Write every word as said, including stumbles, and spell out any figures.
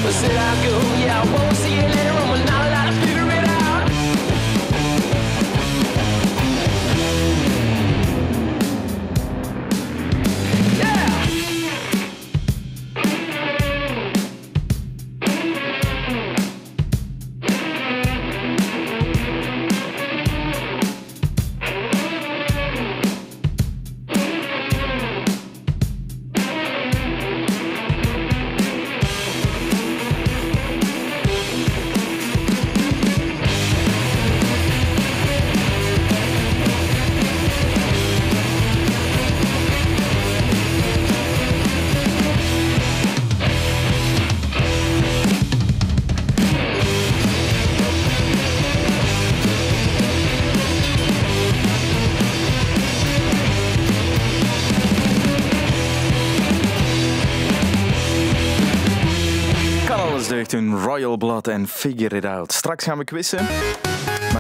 But said I go, yeah, I won't see you later on. We're not allowed to figure it out. Alles deugd, hun Royal Blood en Figure It Out. Straks gaan we quizzen.